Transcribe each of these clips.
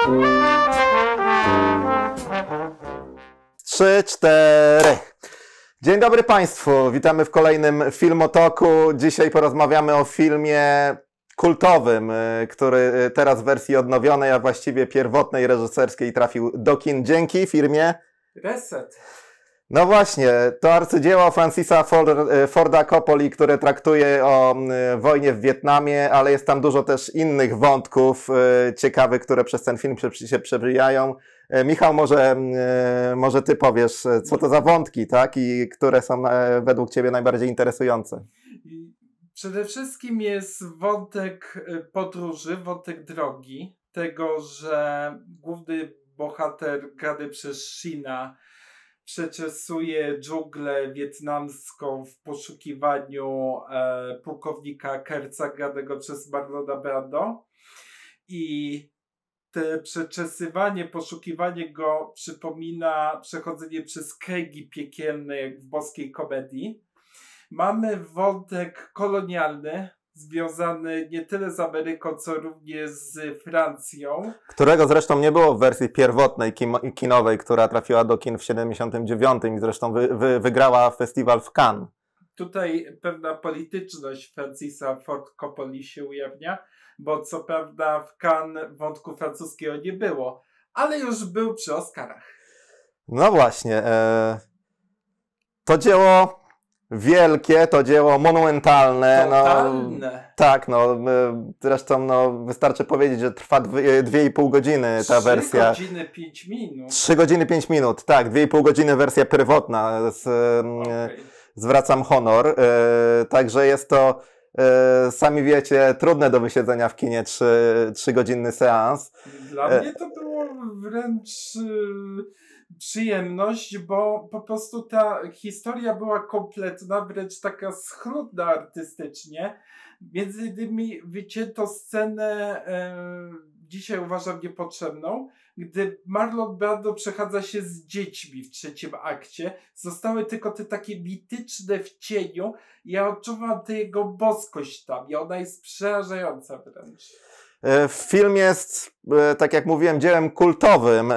Trzy, cztery. Dzień dobry Państwu, witamy w kolejnym Filmotoku. Dzisiaj porozmawiamy o filmie kultowym, który teraz w wersji odnowionej, a właściwie pierwotnej, reżyserskiej trafił do kin dzięki firmie Reset. No właśnie, to arcydzieło Francisa Forda Coppoli, które traktuje o wojnie w Wietnamie, ale jest tam dużo też innych wątków ciekawych, które przez ten film się przewijają. Michał, może Ty powiesz, co to za wątki, tak? I które są według Ciebie najbardziej interesujące? Przede wszystkim jest wątek podróży, wątek drogi, tego, że główny bohater grany przez Sheena przeczesuje dżunglę wietnamską w poszukiwaniu pułkownika Kurtza granego przez Marlona Brando. I te przeczesywanie, poszukiwanie go przypomina przechodzenie przez kręgi piekielne, jak w boskiej komedii. Mamy wątek kolonialny, związany nie tyle z Ameryką, co również z Francją. Którego zresztą nie było w wersji pierwotnej, kinowej, która trafiła do kin w 79 i zresztą wygrała festiwal w Cannes. Tutaj pewna polityczność Francisa Ford Coppoli się ujawnia, bo co prawda w Cannes wątku francuskiego nie było, ale już był przy Oscarach. No właśnie, to dzieło wielkie, to dzieło monumentalne. Totalne. Tak, zresztą wystarczy powiedzieć, że trwa 2,5 godziny ta wersja. 3 godziny 5 minut. 3 godziny 5 minut, tak, 2,5 godziny wersja pierwotna. Zwracam honor. Także jest to, sami wiecie, trudne do wysiedzenia w kinie 3-godzinny seans. Dla mnie to było wręcz przyjemność, bo po prostu ta historia była kompletna, wręcz taka schludna artystycznie. Między innymi wycięto scenę, dzisiaj uważam niepotrzebną, gdy Marlon Brando przechadza się z dziećmi w trzecim akcie. Zostały tylko te takie mityczne w cieniu. Ja odczuwam tę jego boskość tam i ona jest przerażająca wręcz. Film jest, tak jak mówiłem, dziełem kultowym,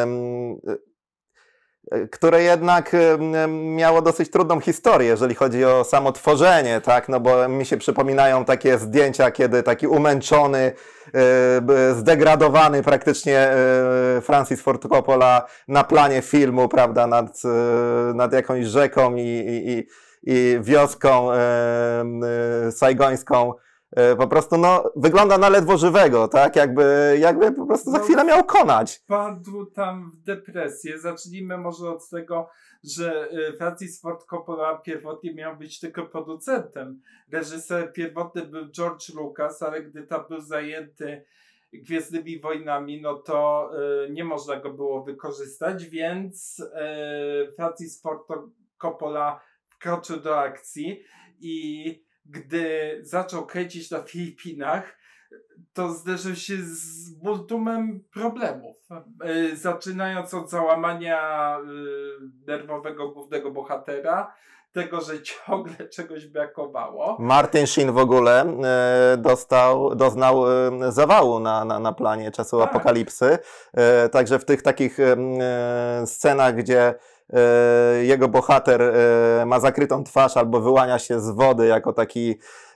które jednak miało dosyć trudną historię, jeżeli chodzi o samo tworzenie, tak? No bo mi się przypominają takie zdjęcia, kiedy taki umęczony, zdegradowany praktycznie Francis Ford Coppola na planie filmu, prawda, nad jakąś rzeką i wioską sajgońską, po prostu wygląda na ledwo żywego, tak? Jakby po prostu za chwilę miał konać. Padł tam w depresję. Zacznijmy może od tego, że Francis Ford Coppola pierwotnie miał być tylko producentem. Reżyser pierwotny był George Lucas, ale gdy tam był zajęty Gwiezdnymi Wojnami, no to nie można go było wykorzystać, więc Francis Ford Coppola wkroczył do akcji i gdy zaczął kręcić na Filipinach, to zderzył się z multumem problemów. Zaczynając od załamania nerwowego głównego bohatera, tego, że ciągle czegoś brakowało. Martin Sheen w ogóle doznał zawału na planie Czasu Apokalipsy. Także w tych takich scenach, gdzie jego bohater ma zakrytą twarz albo wyłania się z wody jako taki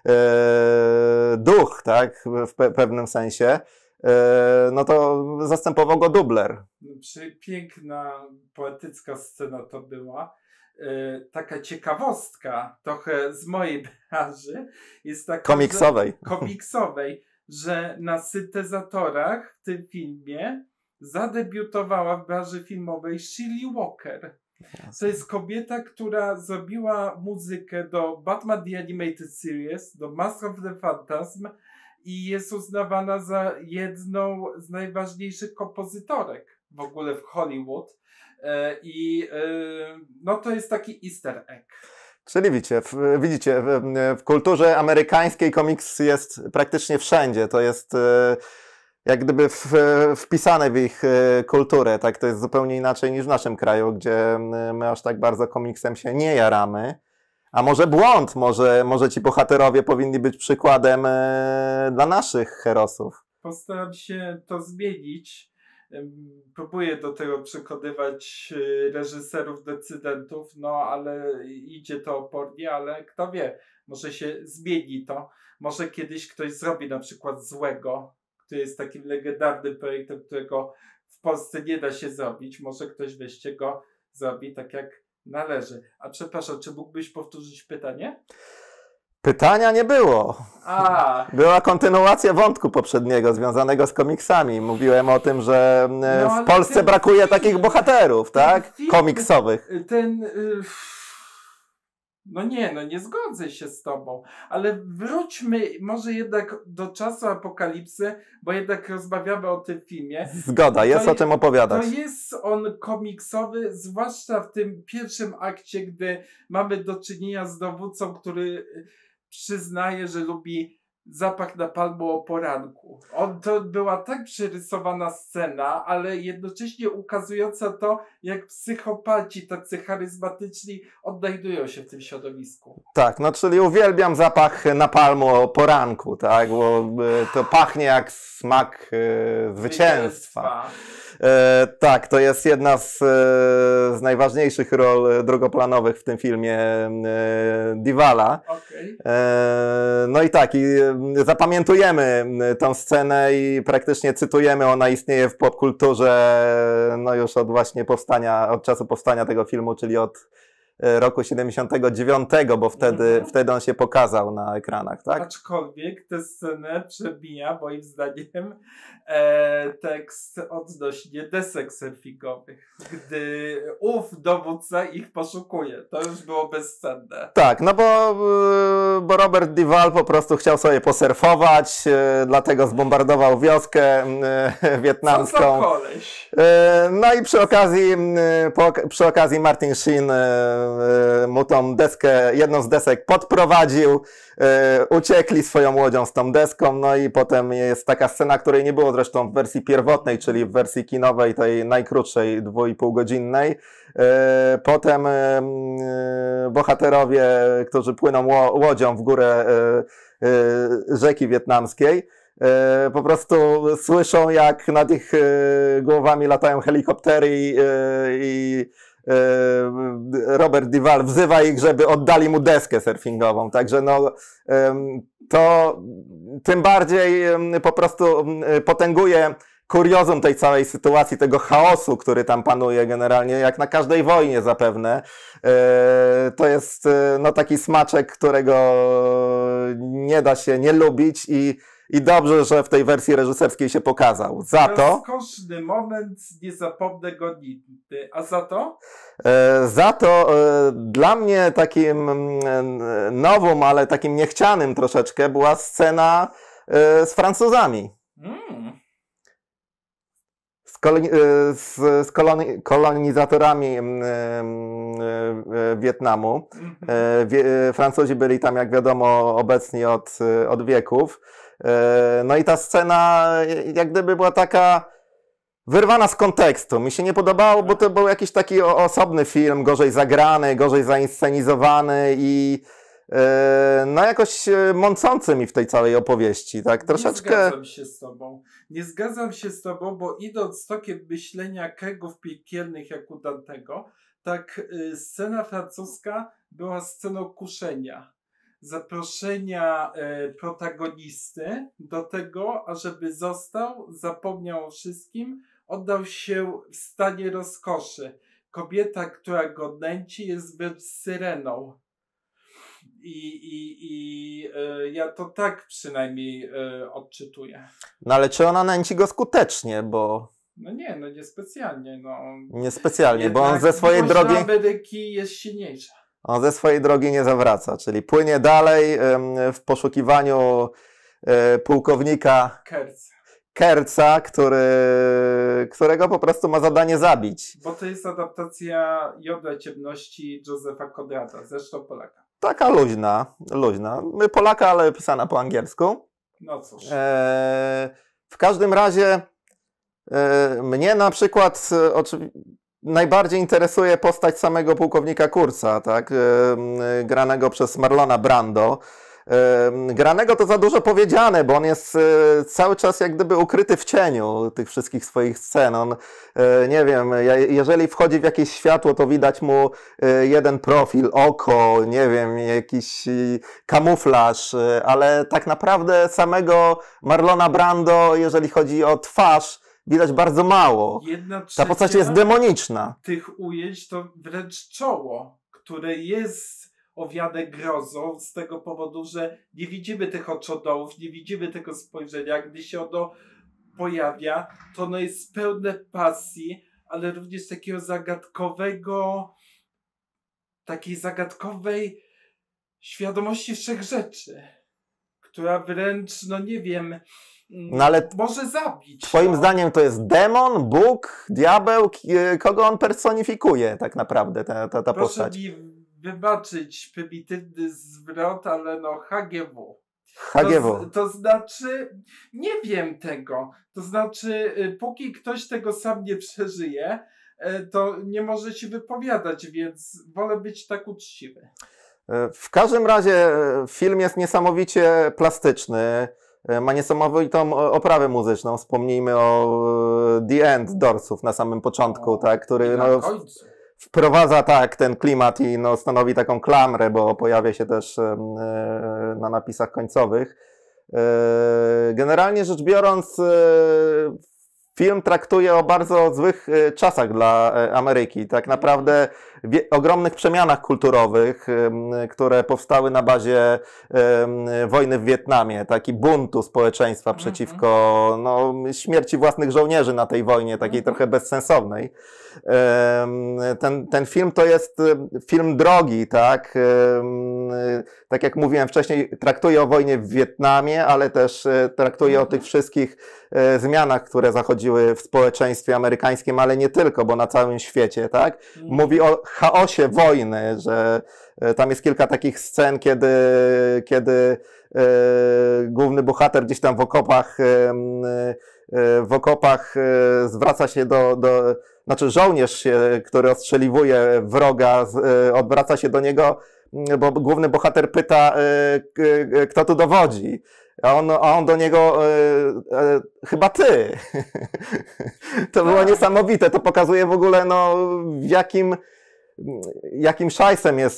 duch, tak, w pewnym sensie, no to zastępował go dubler. Piękna, poetycka scena to była. Taka ciekawostka, trochę z mojej branży, jest taka, komiksowej, że na syntezatorach w tym filmie zadebiutowała w branży filmowej Shelley Walker. To jest kobieta, która zrobiła muzykę do Batman The Animated Series, do Mask of the Phantasm i jest uznawana za jedną z najważniejszych kompozytorek w ogóle w Hollywood. No to jest taki easter egg. Czyli widzicie, w kulturze amerykańskiej komiks jest praktycznie wszędzie. To jest jak gdyby wpisane w ich kulturę, tak? To jest zupełnie inaczej niż w naszym kraju, gdzie my aż tak bardzo komiksem się nie jaramy. A może błąd, może ci bohaterowie powinni być przykładem dla naszych herosów. Postaram się to zmienić. próbuje do tego przekonywać reżyserów, decydentów, no ale idzie to opornie, ale kto wie, może się zmieni to. Może kiedyś ktoś zrobi na przykład Złego, który jest takim legendarnym projektem, którego w Polsce nie da się zrobić. Może ktoś weźcie go, zrobi tak jak należy. A przepraszam, czy mógłbyś powtórzyć pytanie? Pytania nie było. A, Była kontynuacja wątku poprzedniego, związanego z komiksami. Mówiłem o tym, że ale w Polsce ten brakuje film- takich bohaterów, tak? film- Komiksowych. No nie zgodzę się z tobą, ale wróćmy może jednak do czasu apokalipsy, bo jednak rozmawiamy o tym filmie. Zgoda, jest To o czym To opowiadać. jest on komiksowy, zwłaszcza w tym pierwszym akcie, gdy mamy do czynienia z dowódcą, który przyznaje, że lubi zapach napalmu o poranku. To była tak przerysowana scena, ale jednocześnie ukazująca to, jak psychopaci, tacy charyzmatyczni, odnajdują się w tym środowisku. Tak, no czyli uwielbiam zapach napalmu o poranku, tak? Bo to pachnie jak smak zwycięstwa. Tak, to jest jedna z najważniejszych ról drugoplanowych w tym filmie Diwala. Okay. No i tak, i zapamiętujemy tą scenę i praktycznie cytujemy, ona istnieje w popkulturze no już od właśnie od czasu powstania tego filmu, czyli od roku 79, bo wtedy on się pokazał na ekranach, tak? Aczkolwiek tę scenę przebija, moim zdaniem, tekst odnośnie desek surfingowych, gdy ów dowódca ich poszukuje. To już było bezcenne. Tak, no bo Robert Duvall po prostu chciał sobie posurfować, dlatego zbombardował wioskę wietnamską. Co za koleś? No i przy okazji Martin Sheen mu tą deskę, jedną z desek podprowadził, uciekli swoją łodzią z tą deską, no i potem jest taka scena, której nie było zresztą w wersji pierwotnej, czyli w wersji kinowej, tej najkrótszej, 2,5-godzinnej. Potem bohaterowie, którzy płyną łodzią w górę rzeki wietnamskiej, po prostu słyszą, jak nad ich głowami latają helikoptery i Robert Duvall wzywa ich, żeby oddali mu deskę surfingową. Także no, to tym bardziej po prostu potęguje kuriozum tej całej sytuacji, tego chaosu, który tam panuje generalnie, jak na każdej wojnie zapewne. To jest no, taki smaczek, którego nie da się nie lubić i dobrze, że w tej wersji reżyserskiej się pokazał. Za to... Rozkoszny moment, nie zapomnę go nigdy. A za to? Za to dla mnie takim nowym, ale takim niechcianym troszeczkę była scena z Francuzami. Z kolonizatorami Wietnamu. Francuzi byli tam, jak wiadomo, obecni od wieków. No i ta scena jak gdyby była taka wyrwana z kontekstu. Mi się nie podobało, bo to był jakiś taki osobny film, gorzej zagrany, gorzej zainscenizowany i no jakoś mącący mi w tej całej opowieści, tak troszeczkę... Nie zgadzam się z tobą. Nie zgadzam się z tobą, bo idąc tokiem myślenia kręgów piekielnych jak u Dantego, tak scena francuska była sceną kuszenia. Zaproszenia protagonisty do tego, ażeby został, zapomniał o wszystkim, oddał się w stanie rozkoszy. Kobieta, która go nęci, jest wręcz syreną. Ja to tak przynajmniej odczytuję. No ale czy ona nęci go skutecznie, bo... No nie specjalnie. No. Nie specjalnie, bo on ze swojej drogi... Ameryki jest silniejsza. On ze swojej drogi nie zawraca, czyli płynie dalej w poszukiwaniu pułkownika Kerca, którego po prostu ma zadanie zabić. Bo to jest adaptacja Jodła ciemności Josepha Conrada, zresztą Polaka. Taka luźna. Polaka, ale pisana po angielsku. No cóż. W każdym razie mnie na przykład najbardziej interesuje postać samego pułkownika Kurza, tak? Granego przez Marlona Brando. Granego to za dużo powiedziane, bo on jest cały czas jak gdyby ukryty w cieniu tych wszystkich swoich scen. On, nie wiem, jeżeli wchodzi w jakieś światło, to widać mu jeden profil, oko, nie wiem, jakiś kamuflaż, ale tak naprawdę samego Marlona Brando, jeżeli chodzi o twarz, widać bardzo mało. Ta postać jest demoniczna. Tych ujęć to wręcz czoło, które jest owiane grozą z tego powodu, że nie widzimy tych oczodołów, nie widzimy tego spojrzenia. Gdy się ono pojawia, to ono jest pełne pasji, ale również takiej zagadkowej świadomości wszechrzeczy, która wręcz, no nie wiem, no ale może zabić. Twoim zdaniem to jest demon, Bóg, diabeł? Kogo on personifikuje tak naprawdę, ta Proszę postać? mi wybaczyć prymitywny zwrot, ale no HGW. HGW. To znaczy, nie wiem tego. To znaczy, póki ktoś tego sam nie przeżyje, to nie może się wypowiadać, więc wolę być tak uczciwy. W każdym razie film jest niesamowicie plastyczny, ma niesamowitą oprawę muzyczną. Wspomnijmy o The End Doorsów na samym początku, tak, który no, wprowadza tak ten klimat i no, stanowi taką klamrę, bo pojawia się też na napisach końcowych. Generalnie rzecz biorąc, film traktuje o bardzo złych czasach dla Ameryki. Tak naprawdę ogromnych przemianach kulturowych, które powstały na bazie wojny w Wietnamie, taki buntu społeczeństwa przeciwko no, śmierci własnych żołnierzy na tej wojnie, takiej trochę bezsensownej. Ten film to jest film drogi, tak? Tak jak mówiłem wcześniej, traktuje o wojnie w Wietnamie, ale też traktuje o tych wszystkich zmianach, które zachodziły w społeczeństwie amerykańskim, ale nie tylko, bo na całym świecie, tak? Mówi o chaosie wojny, że tam jest kilka takich scen, kiedy główny bohater gdzieś tam w okopach zwraca się znaczy żołnierz, który ostrzeliwuje wroga, odwraca się do niego, bo główny bohater pyta, kto tu dowodzi. A on do niego, chyba ty. To było niesamowite. To pokazuje w ogóle, no, jakim szajsem jest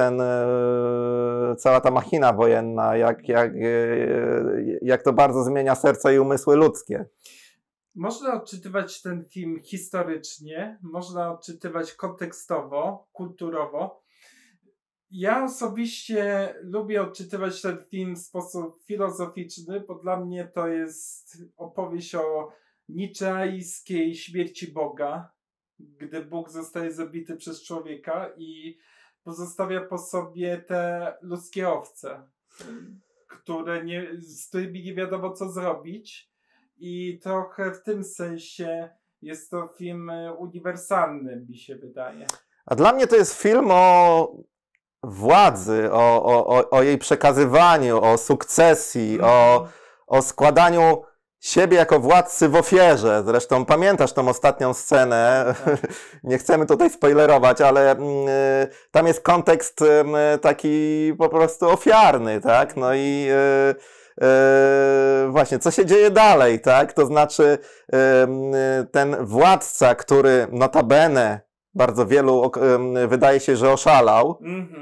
cała ta machina wojenna, jak to bardzo zmienia serca i umysły ludzkie. Można odczytywać ten film historycznie, można odczytywać kontekstowo, kulturowo. Ja osobiście lubię odczytywać ten film w sposób filozoficzny, bo dla mnie to jest opowieść o niczeańskiej śmierci Boga, gdy Bóg zostaje zabity przez człowieka i pozostawia po sobie te ludzkie owce, z którymi nie wiadomo co zrobić. I trochę w tym sensie jest to film uniwersalny, mi się wydaje. A dla mnie to jest film o władzy, o jej przekazywaniu, o sukcesji, o składaniu siebie jako władcy w ofierze. Zresztą pamiętasz tą ostatnią scenę, nie chcemy tutaj spoilerować, ale tam jest kontekst taki po prostu ofiarny, tak? No i właśnie, co się dzieje dalej, tak? To znaczy ten władca, który notabene bardzo wielu wydaje się, że oszalał,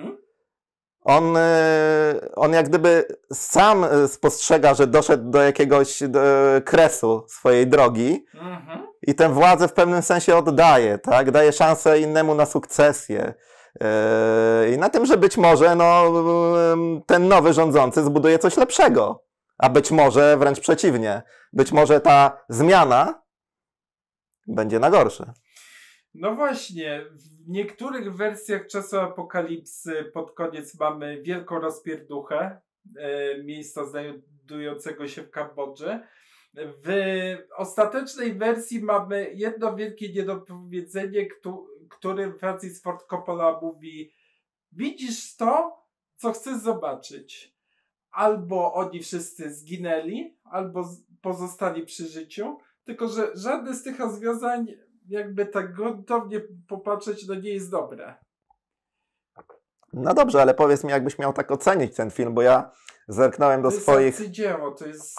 on jak gdyby sam spostrzega, że doszedł do jakiegoś kresu swojej drogi i tę władzę w pewnym sensie oddaje, tak? Daje szansę innemu na sukcesję. I na tym, że być może no, ten nowy rządzący zbuduje coś lepszego, a być może wręcz przeciwnie. Być może ta zmiana będzie na gorsze. No właśnie, w niektórych wersjach Czasu Apokalipsy pod koniec mamy wielką rozpierduchę miejsca znajdującego się w Kambodży. W ostatecznej wersji mamy jedno wielkie niedopowiedzenie, którym Francis Ford Coppola mówi: widzisz to, co chcesz zobaczyć. Albo oni wszyscy zginęli, albo pozostali przy życiu, tylko że żadne z tych rozwiązań, jakby tak gruntownie popatrzeć, no nie jest dobre. No dobrze, ale powiedz mi, jakbyś miał tak ocenić ten film, bo ja zerknąłem do swoich... To jest arcydzieło, to jest...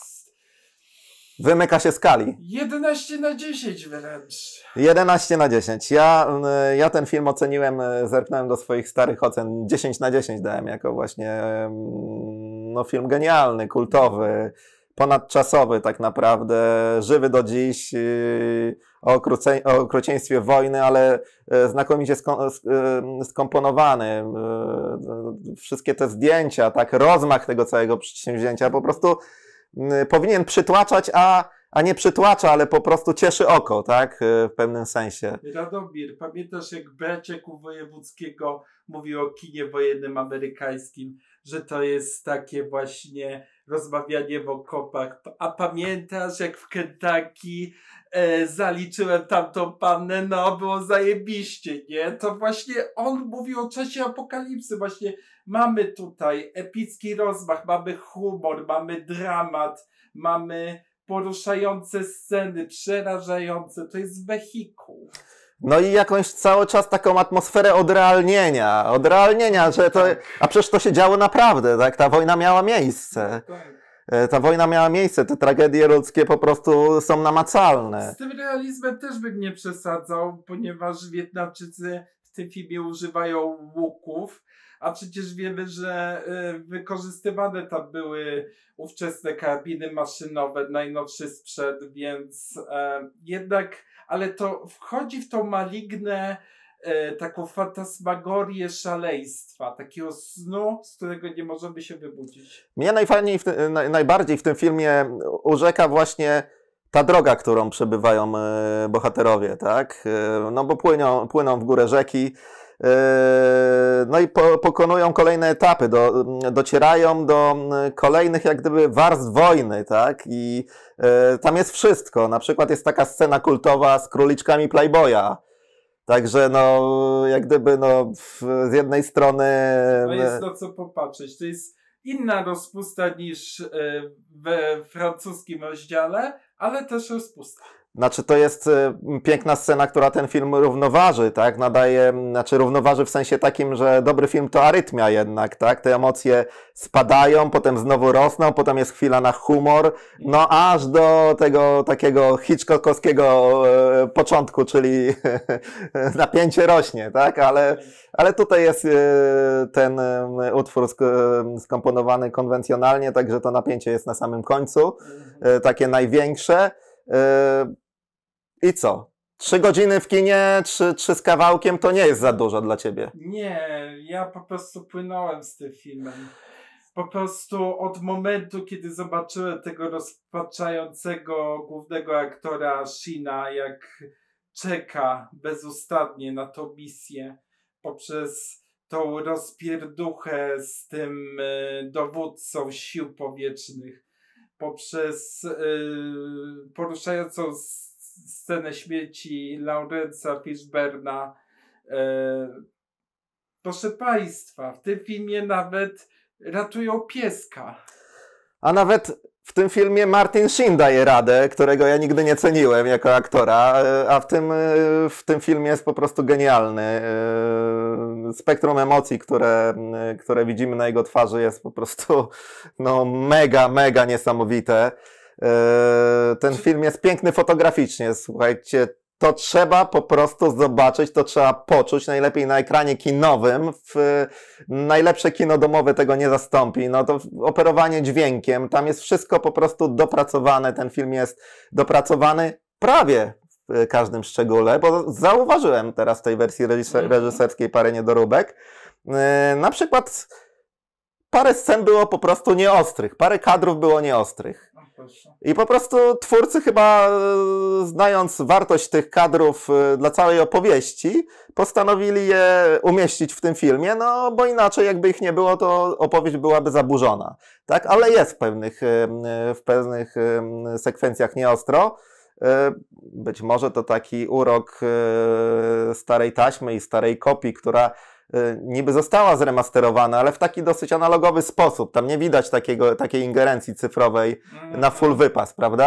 Wymyka się skali. 11/10 wręcz. 11/10. Ja ten film oceniłem, zerknąłem do swoich starych ocen. 10/10 dałem jako właśnie no, film genialny, kultowy, ponadczasowy tak naprawdę, żywy do dziś, o okrucieństwie wojny, ale znakomicie skomponowany. Wszystkie te zdjęcia, tak, rozmach tego całego przedsięwzięcia po prostu powinien przytłaczać, a nie przytłacza, ale po prostu cieszy oko, tak? W pewnym sensie. Radomir, pamiętasz jak Braciak u Wojewódzkiego mówił o kinie wojennym amerykańskim, że to jest takie właśnie rozmawianie w okopach. A pamiętasz jak w Kentucky zaliczyłem tamtą pannę, no było zajebiście, nie? To właśnie on mówił o czasie apokalipsy, właśnie mamy tutaj epicki rozmach, mamy humor, mamy dramat, mamy poruszające sceny, przerażające, to jest wehikuł. No i jakąś cały czas taką atmosferę odrealnienia, że to, a przecież to się działo naprawdę, tak? Ta wojna miała miejsce. Ta wojna miała miejsce, te tragedie ludzkie po prostu są namacalne. Z tym realizmem też bym nie przesadzał, ponieważ Wietnamczycy w tym filmie używają łuków, a przecież wiemy, że wykorzystywane tam były ówczesne karabiny maszynowe, najnowszy sprzęt, więc jednak, ale to wchodzi w tą malignę, taką fantasmagorię szaleństwa, takiego snu, z którego nie możemy się wybudzić. Mnie najbardziej w tym filmie urzeka właśnie ta droga, którą przebywają bohaterowie, tak? No bo płyną w górę rzeki, no i pokonują kolejne etapy, docierają do kolejnych jak gdyby warstw wojny, tak? I tam jest wszystko. Na przykład jest taka scena kultowa z króliczkami Playboya. Także no, jak gdyby no, z jednej strony... No jest to co popatrzeć. To jest inna rozpusta niż we francuskim rozdziale, ale też rozpusta. Znaczy to jest piękna scena, która ten film równoważy, tak? Równoważy w sensie takim, że dobry film to arytmia jednak, tak? Te emocje spadają, potem znowu rosną, potem jest chwila na humor, no aż do tego takiego hitchcockowskiego początku, czyli napięcie rośnie, tak? Ale tutaj jest ten utwór skomponowany konwencjonalnie, także to napięcie jest na samym końcu, takie największe. I co? 3 godziny w kinie, 3 z kawałkiem to nie jest za dużo dla ciebie. Nie, ja po prostu płynąłem z tym filmem. Po prostu od momentu, kiedy zobaczyłem tego rozpaczającego głównego aktora Sheena, jak czeka bezustannie na tą misję, poprzez tą rozpierduchę z tym dowódcą sił powietrznych, poprzez poruszającą scenę śmierci Laurensa Fishburna. Proszę Państwa, w tym filmie nawet ratują pieska. A nawet w tym filmie Martin Sheen daje radę, którego ja nigdy nie ceniłem jako aktora, a w tym filmie jest po prostu genialny. Spektrum emocji, które widzimy na jego twarzy jest po prostu no, mega niesamowite. Ten film jest piękny fotograficznie, słuchajcie. To trzeba po prostu zobaczyć, to trzeba poczuć, najlepiej na ekranie kinowym. Najlepsze kino domowe tego nie zastąpi. No to operowanie dźwiękiem, tam jest wszystko po prostu dopracowane. Ten film jest dopracowany prawie w każdym szczególe, bo zauważyłem teraz w tej wersji reżyserskiej parę niedoróbek. Na przykład parę scen było po prostu nieostrych, parę kadrów było nieostrych. I po prostu twórcy chyba, znając wartość tych kadrów dla całej opowieści, postanowili je umieścić w tym filmie, no bo inaczej jakby ich nie było, to opowieść byłaby zaburzona. Tak? Ale jest w pewnych sekwencjach nieostro. Być może to taki urok starej taśmy i starej kopii, która niby została zremasterowana, ale w taki dosyć analogowy sposób. Tam nie widać takiej ingerencji cyfrowej na full wypas, prawda?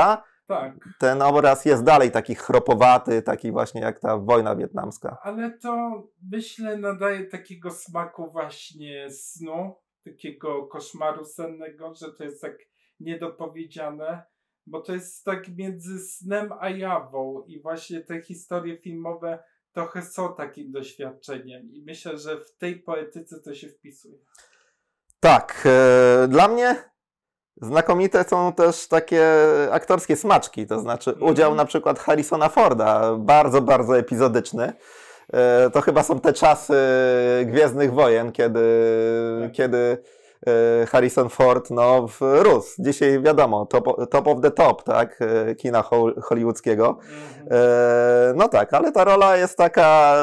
Tak. Ten obraz jest dalej taki chropowaty, taki właśnie jak ta wojna wietnamska. Ale to myślę nadaje takiego smaku właśnie snu, takiego koszmaru sennego, że to jest tak niedopowiedziane, bo to jest tak między snem a jawą i właśnie te historie filmowe trochę są takim doświadczeniem i myślę, że w tej poetyce to się wpisuje. Tak, dla mnie znakomite są też takie aktorskie smaczki, to znaczy udział na przykład Harrisona Forda, bardzo, bardzo epizodyczny. To chyba są te czasy Gwiezdnych Wojen, kiedy Harrison Ford rósł. Dzisiaj wiadomo, top of the top, tak, kina hollywoodzkiego. No tak, ale ta rola jest taka,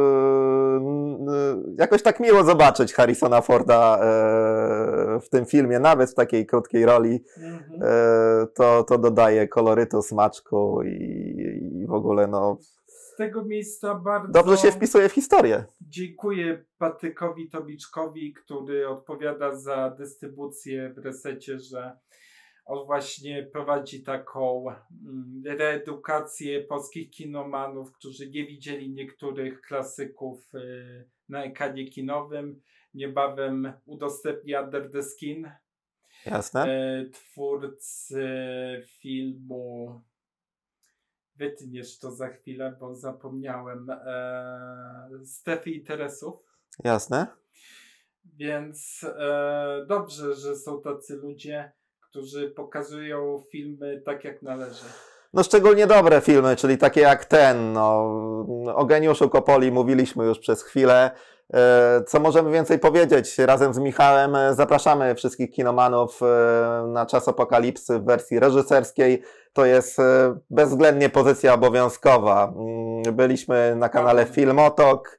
jakoś tak miło zobaczyć Harrisona Forda w tym filmie, nawet w takiej krótkiej roli. To dodaje kolorytu, smaczku i w ogóle z tego miejsca bardzo dobrze się wpisuje w historię. Dziękuję Patrykowi Tobiczkowi, który odpowiada za dystrybucję w Resecie, że on właśnie prowadzi taką reedukację polskich kinomanów, którzy nie widzieli niektórych klasyków na ekranie kinowym. Niebawem udostępni Under the Skin. Jasne. Twórcy filmu, wytniesz to za chwilę, bo zapomniałem, Strefy Interesów. Jasne. Więc dobrze, że są tacy ludzie, którzy pokazują filmy tak jak należy. No szczególnie dobre filmy, czyli takie jak ten, o geniuszu Coppoli mówiliśmy już przez chwilę. Co możemy więcej powiedzieć? Razem z Michałem zapraszamy wszystkich kinomanów na Czas Apokalipsy w wersji reżyserskiej. To jest bezwzględnie pozycja obowiązkowa. Byliśmy na kanale Filmotok.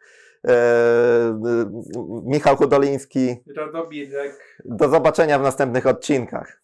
Michał Hudoliński. Radomirek. Do zobaczenia w następnych odcinkach.